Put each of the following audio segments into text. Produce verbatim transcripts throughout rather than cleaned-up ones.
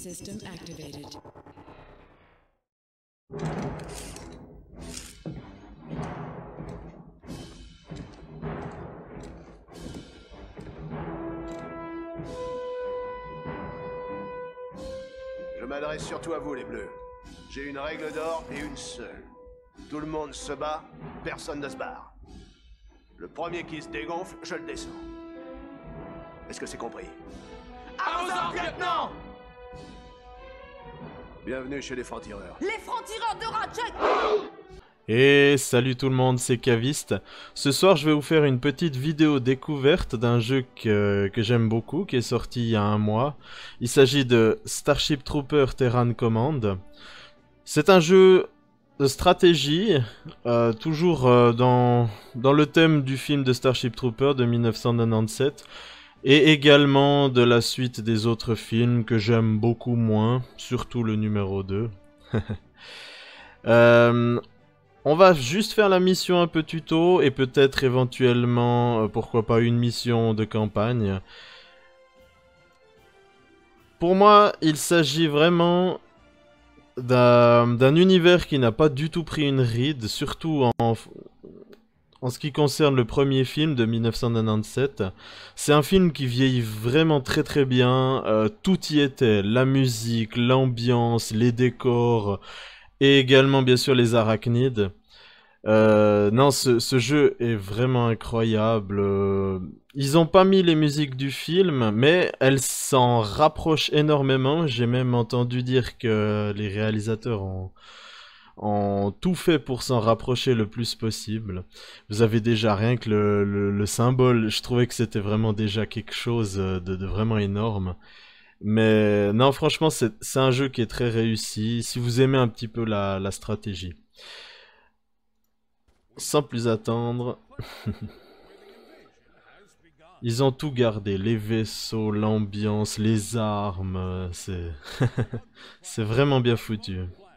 System activated. Je m'adresse surtout à vous, les Bleus. J'ai une règle d'or et une seule. Tout le monde se bat, personne ne se barre. Le premier qui se dégonfle, je le descends. Est-ce que c'est compris? À vos ordres, lieutenant! Bienvenue chez les francs-tireurs. Les francs-tireurs de Ratchet! Et salut tout le monde, c'est Caviste. Ce soir, je vais vous faire une petite vidéo découverte d'un jeu que, que j'aime beaucoup, qui est sorti il y a un mois. Il s'agit de Starship Troopers Terran Command. C'est un jeu de stratégie, euh, toujours euh, dans, dans le thème du film de Starship Troopers de mille neuf cent quatre-vingt-dix-sept, et également de la suite des autres films que j'aime beaucoup moins, surtout le numéro deux. euh... On va juste faire la mission un peu tuto et peut-être éventuellement, euh, pourquoi pas une mission de campagne. Pour moi, il s'agit vraiment d'un d'un univers qui n'a pas du tout pris une ride, surtout en, en ce qui concerne le premier film de mille neuf cent quatre-vingt-dix-sept. C'est un film qui vieillit vraiment très très bien, euh, tout y était, la musique, l'ambiance, les décors... Et également, bien sûr, les arachnides. Euh, non, ce, ce jeu est vraiment incroyable. Euh, ils ont pas mis les musiques du film, mais elles s'en rapprochent énormément. J'ai même entendu dire que les réalisateurs ont, ont tout fait pour s'en rapprocher le plus possible. Vous avez déjà rien que le, le, le symbole. Je trouvais que c'était vraiment déjà quelque chose de, de vraiment énorme. Mais non, franchement, c'est un jeu qui est très réussi, si vous aimez un petit peu la, la stratégie. Sans plus attendre, ils ont tout gardé, les vaisseaux, l'ambiance, les armes, c'est c'est vraiment bien foutu.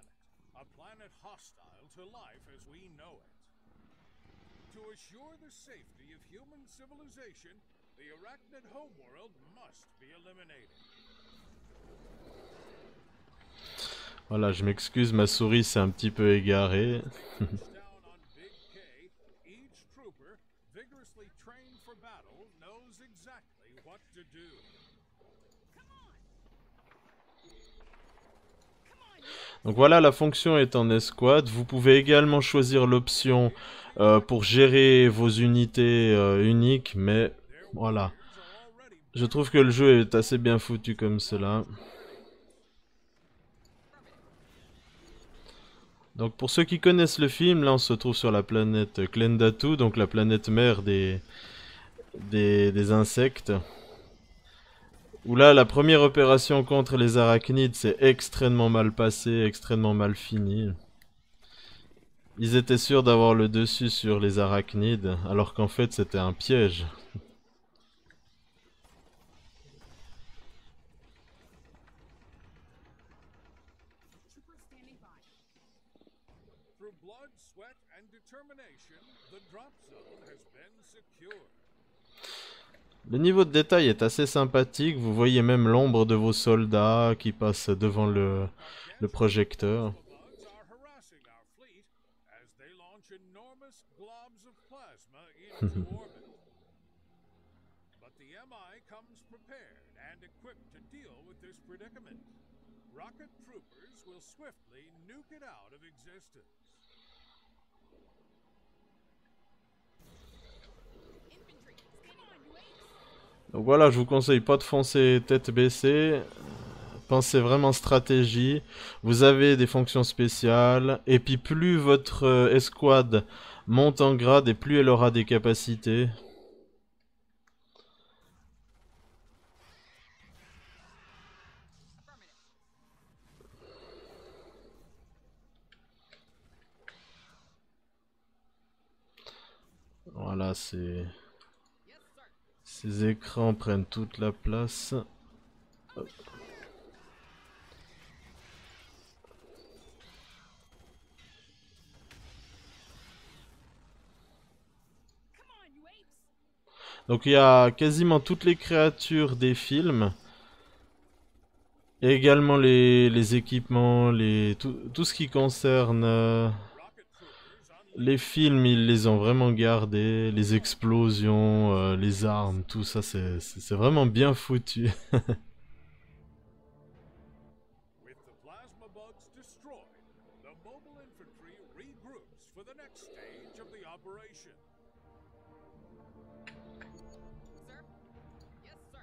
Voilà, je m'excuse, ma souris s'est un petit peu égarée. Donc voilà, la fonction est en escouade. Vous pouvez également choisir l'option euh, pour gérer vos unités euh, uniques, mais voilà. Je trouve que le jeu est assez bien foutu comme cela. Donc pour ceux qui connaissent le film, là on se trouve sur la planète Klendatu, donc la planète mère des, des, des insectes. Où là la première opération contre les arachnides s'est extrêmement mal passée, extrêmement mal finie. Ils étaient sûrs d'avoir le dessus sur les arachnides, alors qu'en fait c'était un piège. Le niveau de détail est assez sympathique, vous voyez même l'ombre de vos soldats qui passent devant le, le projecteur. Donc voilà, je vous conseille pas de foncer tête baissée. Pensez vraiment stratégie. Vous avez des fonctions spéciales. Et puis plus votre euh, escouade monte en grade et plus elle aura des capacités. Voilà, c'est... Ces écrans prennent toute la place. Hop. Donc il y a quasiment toutes les créatures des films. Et également les, les équipements, les, tout, tout ce qui concerne euh, les films, ils les ont vraiment gardés. Les explosions, euh, les armes, tout ça, c'est c'est- c'est vraiment bien foutu. With the plasma bugs destroyed, the mobile infantry regroups for the next stage of the operation. Sir? Yes, sir.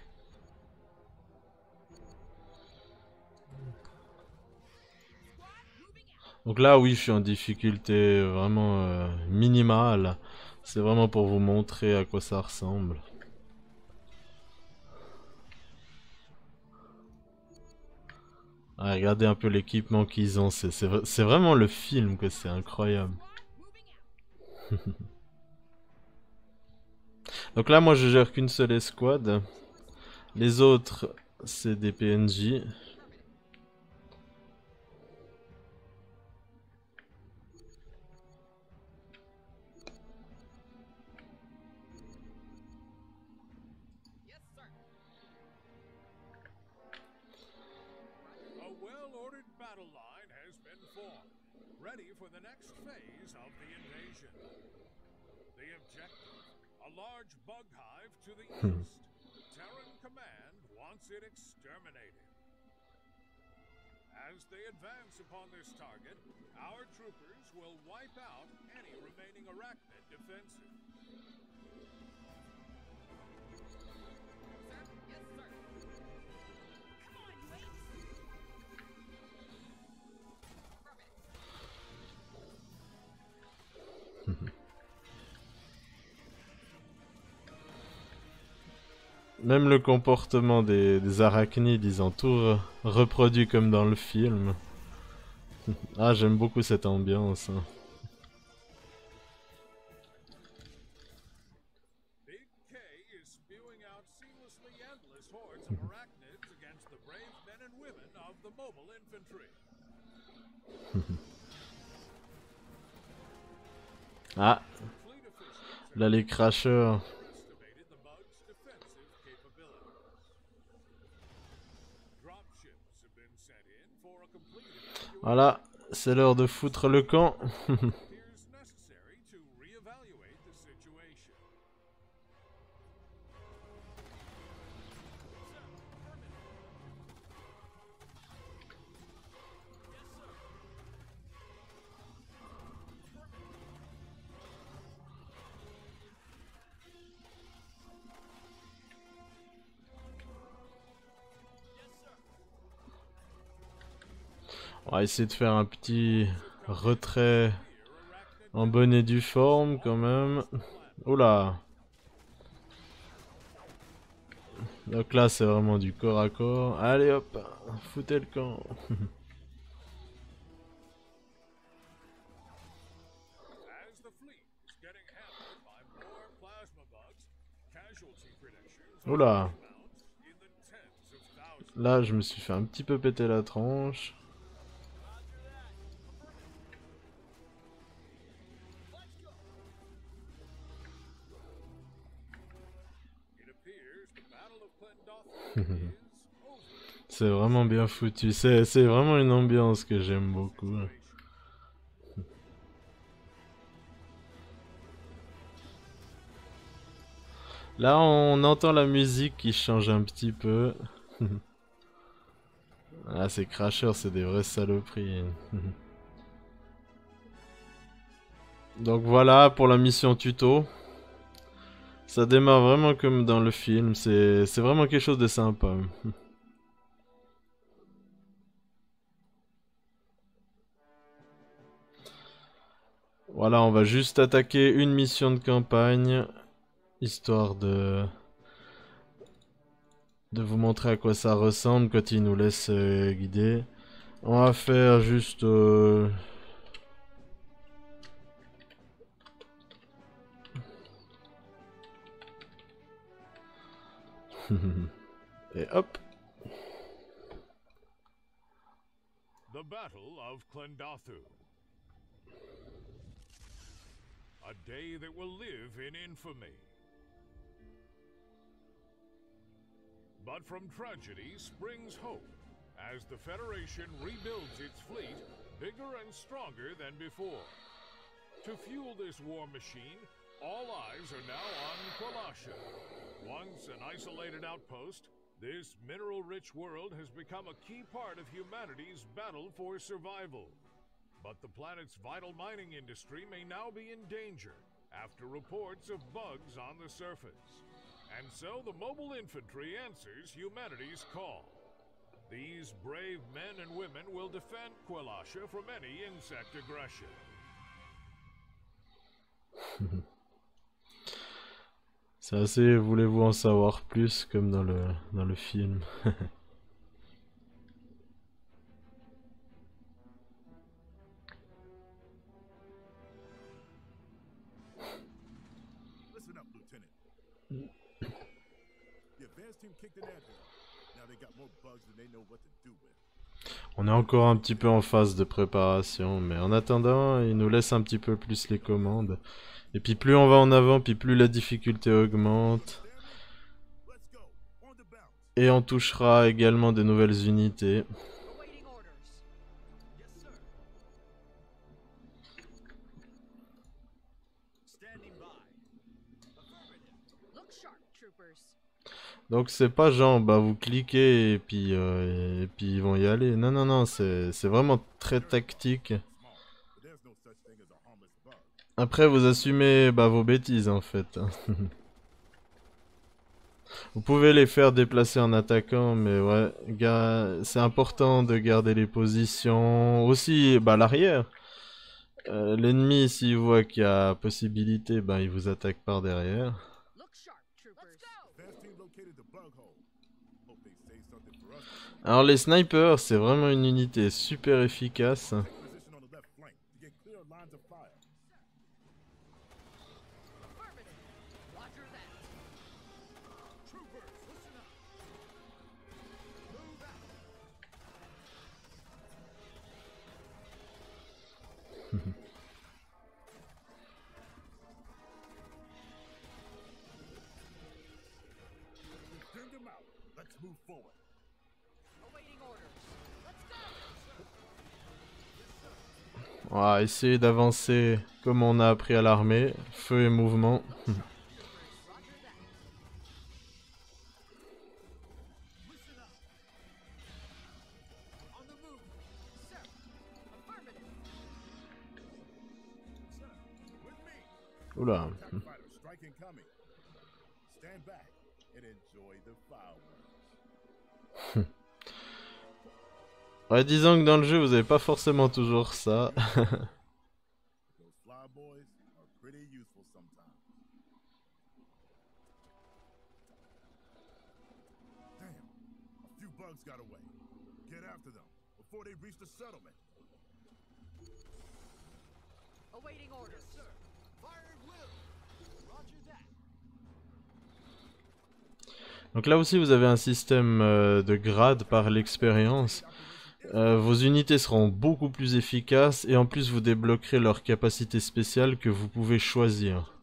Squad, moving out. Donc là, oui, je suis en difficulté vraiment euh, minimale. C'est vraiment pour vous montrer à quoi ça ressemble. Ah, regardez un peu l'équipement qu'ils ont. C'est c'est vra- c'est vraiment le film que c'est incroyable. Squad, moving out. Donc là, moi, je gère qu'une seule escouade. Les autres, c'est des P N J. Yes, sir. A well-ordered battle line has been formed, ready for the next phase of the invasion. The objective, a large bug hive to the east. Terran Command wants it exterminated. As they advance upon this target, our troopers will wipe out any remaining arachnid defenses. Sir? Yes, sir. Come on, you apes. Perfect. Même le comportement des, des arachnides, ils ont tout re- reproduit comme dans le film. Ah, j'aime beaucoup cette ambiance, hein. Big K is spewing out seamlessly endless hordes of arachnids against the brave men and women of the mobile infantry. Ah, Fleet officials là les crashers. underestimated the bug's defensive capabilities. Dropships have been sent in for a complete evaluation. Voilà, c'est l'heure de foutre le camp. Appears necessary to reevaluate the situation. On va essayer de faire un petit retrait en bonne et due forme quand même. Oula. Donc là c'est vraiment du corps à corps. Allez hop, foutez le camp. As the fleet is getting hammered by more plasma bugs, casualty predictions are Oula. amount in the tens of thousands. Là je me suis fait un petit peu péter la tronche. It appears the Battle of Clendothra is over. C'est vraiment bien foutu. C'est c'est vraiment une ambiance que j'aime beaucoup. Là on entend la musique qui change un petit peu. Ah ces crashers c'est des vraies saloperies. Donc voilà pour la mission tuto. Ça démarre vraiment comme dans le film, c'est c'est vraiment quelque chose de sympa. Voilà, on va juste attaquer une mission de campagne, histoire de de vous montrer à quoi ça ressemble quand il nous laisse euh, guider. On va faire juste... euh, Et hop. The Battle of Clendathu. A day that will live in infamy. But from tragedy springs hope. as the Federation rebuilds its fleet bigger and stronger than before. To fuel this war machine, all eyes are now on Kwalasha. Once an isolated outpost, this mineral-rich world has become a key part of humanity's battle for survival. But the planet's vital mining industry may now be in danger after reports of bugs on the surface. And so the mobile infantry answers humanity's call. These brave men and women will defend Kwalasha from any insect aggression. C'est assez, voulez-vous en savoir plus, comme dans le, dans le film. Listen up, Lieutenant. The advance team kicked an anthill. Now they got more bugs than they know what to do with. On est encore un petit peu en phase de préparation, mais en attendant, il nous laisse un petit peu plus les commandes. Et puis plus on va en avant, puis plus la difficulté augmente. Let's go. On the bounce. Et on touchera également de nouvelles unités. Awaiting orders. Yes, sir. Standing by. Affirmative. Look sharp, troopers. Donc c'est pas genre bah vous cliquez et puis euh, et puis ils vont y aller. Non non non, c'est c'est vraiment très tactique. Small, but there's no such thing as a harmless bug. Après vous assumez bah vos bêtises en fait. Vous pouvez les faire déplacer en attaquant, mais ouais, gars, c'est important de garder les positions. Aussi, bah l'arrière. Euh, L'ennemi, s'il voit qu'il y a possibilité, bah il vous attaque par derrière. Look sharp, troopers. Let's go. Advance team located the bug hole. Hope they say something for us. Alors les snipers, c'est vraiment une unité super efficace. Position on the left flank to get clear lines of fire. Affirmative. Roger that. Troopers, listen up. Move out. We've turned them out. Let's move forward. Awaiting orders. Let's go. On va essayer d'avancer comme on a appris à l'armée. Feu et mouvement. Roger that. Listen up. On the move. Sir. Affirmative. Sir, with me. Oula. Attack fighter strike incoming. Stand back and enjoy the fireworks. Ouais, disons que dans le jeu, vous avez pas forcément toujours ça. Those fly boys are pretty useful sometimes. Damn, a few bugs got away. Get after them before they reach the settlement. Awaiting orders. Sir, fire at will. Roger that. Donc là aussi, vous avez un système euh, de grade par l'expérience. Euh, vos unités seront beaucoup plus efficaces et en plus vous débloquerez leurs capacités spéciales que vous pouvez choisir.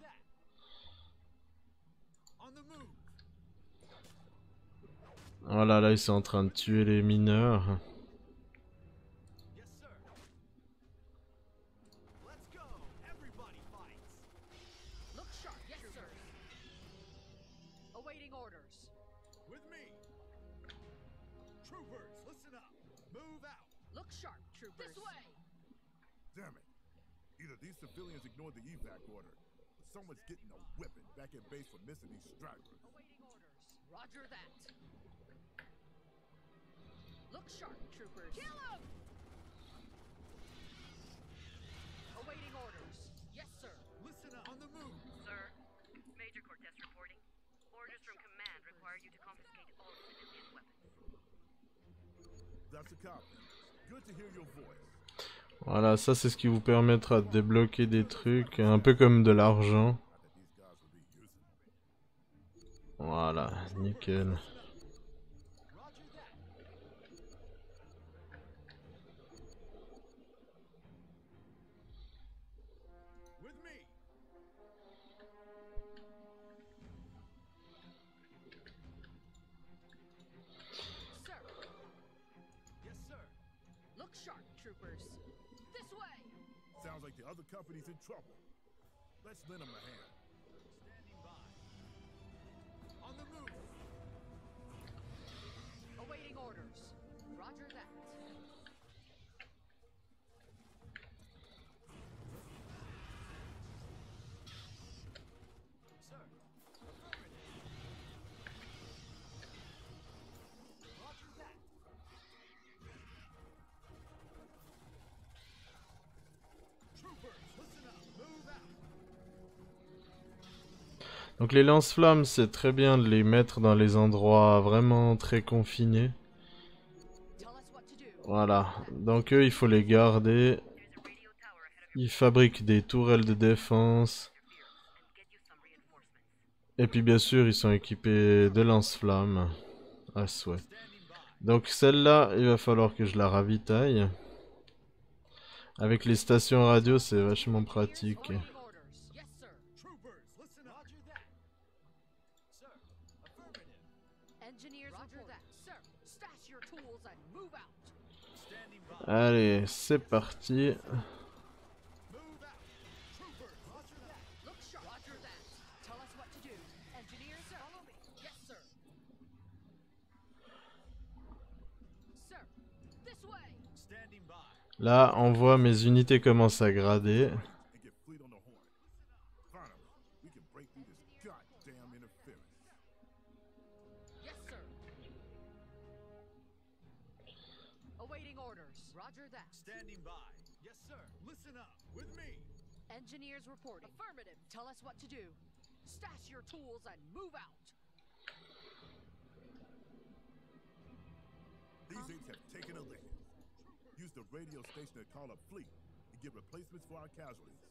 On the move. Voilà, là ils sont en train de tuer les mineurs. Yes, sir. Let's go. Everybody fights. Look sharp. Yes, sir. Awaiting orders. With me. Troopers, listen up. Move out. Look sharp, troopers. This way. Damn it. Either these civilians ignored the evac order, or someone's getting a whipping back at base for missing these stragglers. Awaiting orders. Roger that. Look sharp, troopers. Kill him! Awaiting orders. Yes, sir. Listen up. On the move. Sir, Major Cortez reporting. Orders from command require you to confiscate all civilian weapons. That's a copy. Good to hear your voice. Voilà, ça c'est ce qui vous permettra de débloquer des trucs, un peu comme de l'argent. Not that these guys will be using them. Voilà, nickel. Roger that. With me. Sir. troopers. This way! Sounds like the other company's in trouble. Let's lend them a hand. Standing by. On the move. Awaiting orders. Roger that. Sir. Affirmative. Roger that. Troopers, listen up. Move out. Donc les lance-flammes, c'est très bien de les mettre dans les endroits vraiment très confinés. Tell us what to do. Voilà, donc eux, il faut les garder. There's a radio tower ahead of Ils fabriquent des tourelles de défense. and get you some reinforcements. Et puis bien sûr, ils sont équipés de lance-flammes à souhait. Donc celle-là, il va falloir que je la ravitaille. Avec les stations radio, c'est vachement pratique. Awaiting orders. Yes, sir. Troopers, listen up. Roger that. Sir. Affirmative. Engineers Roger that. Sir, stash your tools and move out. Standing by. Allez, c'est parti. Move out. Troopers, roger that. Look sharp. Roger that. Tell us what to do. Engineers, sir. Follow me. Yes, sir. Sir, this way. Standing by. Là, on voit mes unités commencent à grader. And get fleet on the horn. Finally, we can break through this goddamn interference. Yes, sir. Awaiting orders. Roger that. Standing by. Yes, sir. Listen up. With me. Engineers reporting. Affirmative. Tell us what to do. Stash your tools and move out. These apes have taken a licking. Use the radio station to call up fleet and get replacements for our casualties.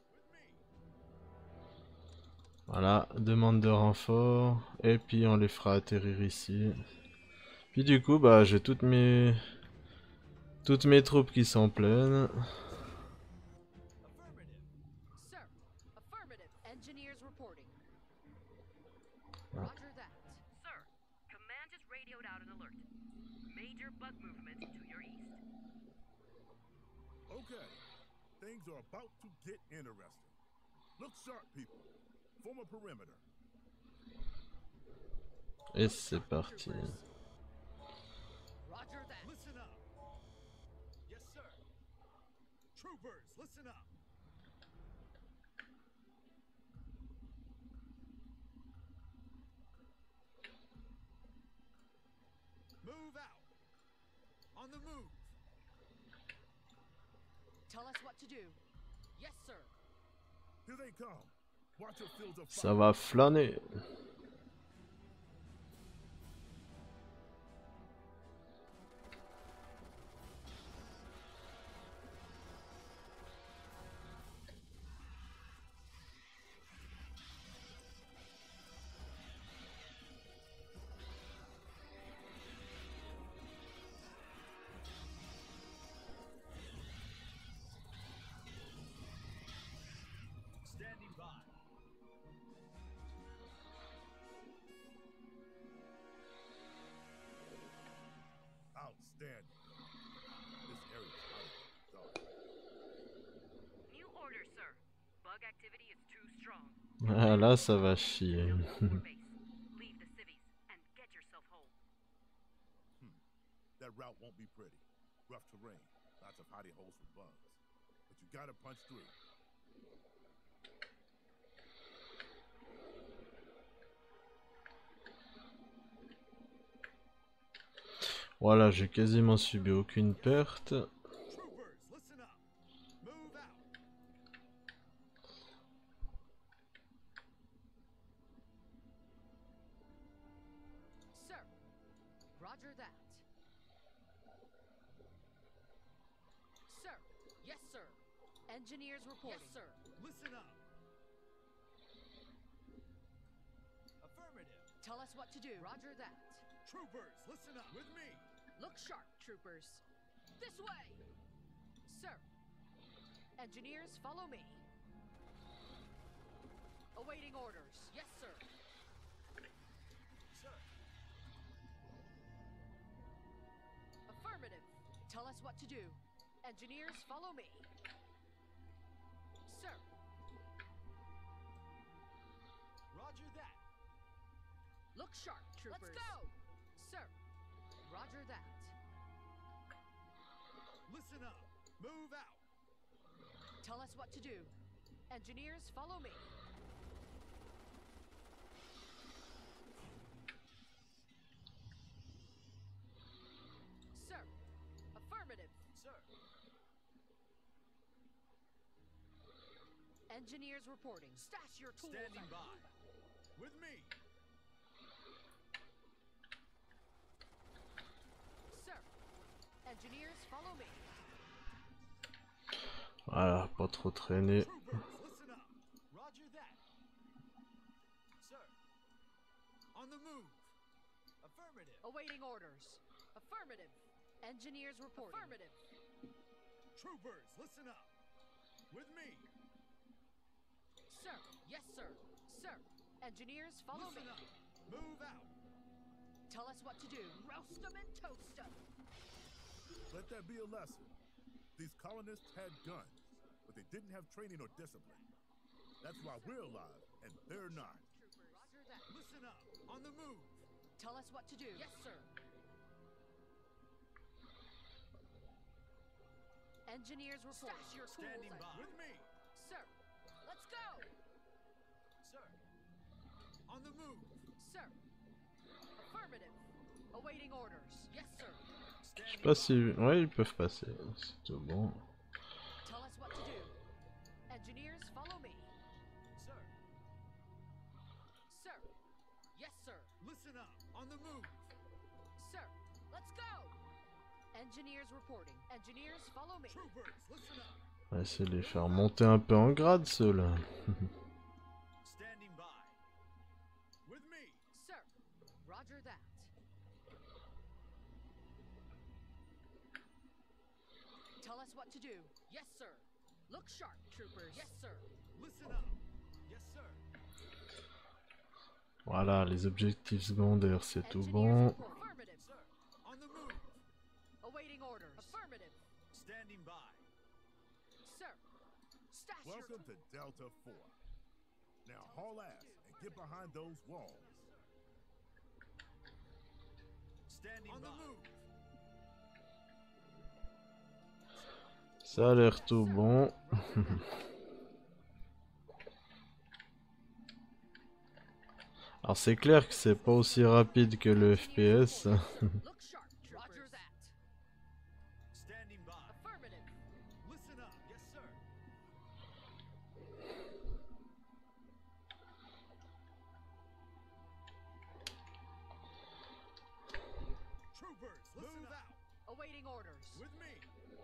Voilà, demande de renfort. Et puis on les fera atterrir ici. Puis du coup, bah j'ai toutes mes... Toutes mes troupes qui sont pleines. Affirmative. Sir, affirmative. Engineers reporting. Roger that. Sir, command just radioed out an alert. Major bug movement to your east. Okay, things are about to get interesting. Look sharp, people. Form a perimeter. Et c'est parti. Roger that. Listen up. Yes, sir. Troopers, listen up. Move out. On the move. Tell us what to do. Yes, sir. Here they come. Watch your fields of Ça fire. va flâner. Standing by. Outstanding. This area is out of control. New order, sir. Bug activity is too strong. Ah, là, ça va chier. Build a core base. Leave the civies and get yourself home. That route won't be pretty. Rough terrain, lots of hidey holes for bugs. But you gotta punch through. Voilà, j'ai quasiment subi aucune perte. Troopers, listen up. Move out. Sir. Roger that. Sir. Yes, sir. Engineers reporting. Yes, sir. Listen up. Affirmative. Tell us what to do. Roger that. Troopers, listen up. With me. Look sharp, troopers. This way. Sir. Engineers, follow me. Awaiting orders. Yes, sir. Sir. Affirmative. Tell us what to do. Engineers, follow me. Sir. Roger that. Look sharp, troopers. Let's go! Sir. Roger that. Listen up. Move out. Tell us what to do. Engineers, follow me. Sir. Affirmative. Sir. Engineers reporting. Stash your tools. Standing and- by. With me. Sir. Engineers, follow me. Voilà, pas trop traîner. Troopers, listen up. Roger that. Sir. On the move. Affirmative. Awaiting orders. Affirmative. Engineers reporting. Affirmative. Troopers, listen up. With me. Sir. Yes, sir. Sir. Engineers, follow Listen me. up. Move out. Tell us what to do. Roast them and toast them. Let that be a lesson. These colonists had guns, but they didn't have training or discipline. That's why we're alive, and they're not. Roger that. Listen up. On the move. Tell us what to do. Yes, sir. Engineers report. Stash your tools. Standing and- by. With me. Sir. Let's go. Sir. On the move. Sir. Affirmative. Awaiting orders. Yes, sir. Je sais pas si... Ouais, ils peuvent passer. C'est tout bon. Tell us what to do. Engineers, follow me. Sir. Sir. Yes, sir. Listen up. On the move. Sir. Let's go. Engineers reporting. Engineers, follow me. Troopers, listen up. On va essayer de les faire monter un peu en grade, ceux-là. Standing by. With me. Sir. Roger that. Tell us what to do. Yes, sir. Look sharp, troopers. Yes, sir. Listen up. Yes, sir. Voilà, les objectifs secondaires, c'est tout Engineers bon. report. Affirmative. Sir. On the move. Awaiting orders. Affirmative. Standing by. Sir. Stash your Welcome to Delta four. Now haul ass and get behind those walls. Standing on the move. Ça a l'air tout bon. Alors c'est clair que c'est pas aussi rapide que le F P S. Look sharp, Roger that. Standing by. Affirmative. Listen up. Yes, sir. Troopers, listen Move up. out. Awaiting orders. With me.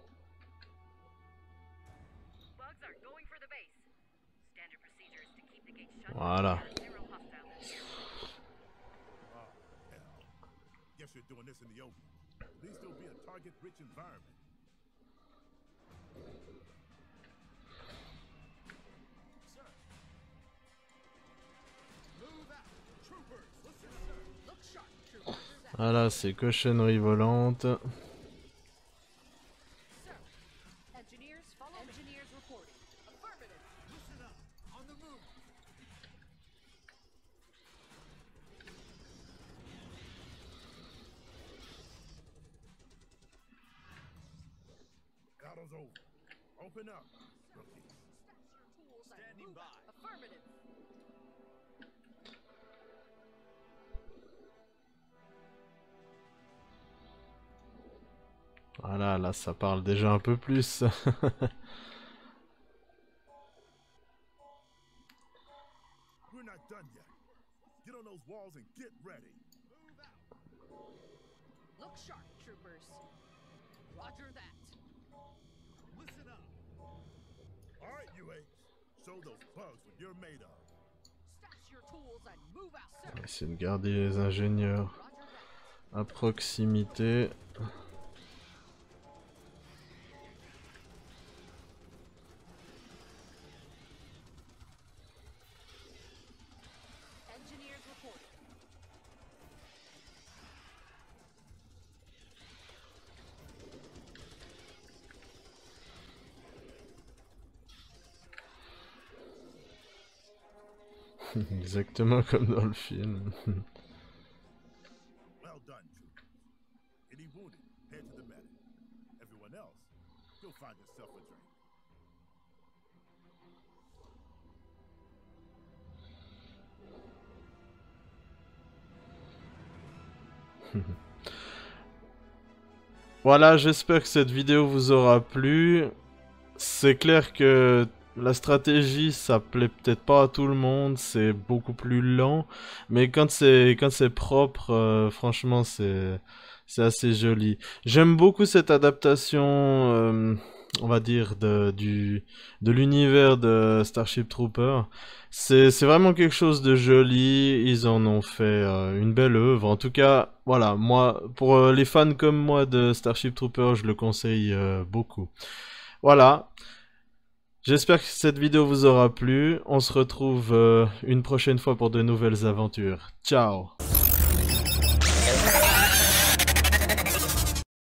Bugs are going for the base. Standard procedures to keep the gate shut. Voilà. Zero hostiles in here. Oh, hell. Guess you're doing this in the open. At least it'll be a target-rich environment. Sir. Move out. Troopers, listen up, sir. Look sharp, troopers. Voilà, c'est cochonnerie volante. Sir. Engineers, follow me. Engineers reporting. Affirmative. Listen up. On the move. Battle's over. Open up, rookies. Stash your tools and Standing move by. out. Affirmative. Voilà, là ça parle déjà un peu plus. We're not done yet. Get on those walls and get ready. Move out. Look sharp, troopers. Roger that. Listen up. All right, you eight. Show those bugs what you're made of. Stash your tools and move out, sir. On va essayer de garder les ingénieurs Roger that. à proximité. Engineers reporting. Exactement comme dans le film. Well done, troopers. Any wounded, head to the medic. Everyone else, you'll find yourself a drink. Voilà, j'espère que cette vidéo vous aura plu. C'est clair que la stratégie, ça plaît peut-être pas à tout le monde, c'est beaucoup plus lent, mais quand c'est quand c'est propre, euh, franchement, c'est c'est assez joli. J'aime beaucoup cette adaptation, euh, on va dire, de du de l'univers de Starship Troopers. C'est c'est vraiment quelque chose de joli. Ils en ont fait euh, une belle œuvre. En tout cas, voilà, moi, pour euh, les fans comme moi de Starship Troopers, je le conseille euh, beaucoup. Voilà. J'espère que cette vidéo vous aura plu. On se retrouve euh, une prochaine fois pour de nouvelles aventures. Ciao!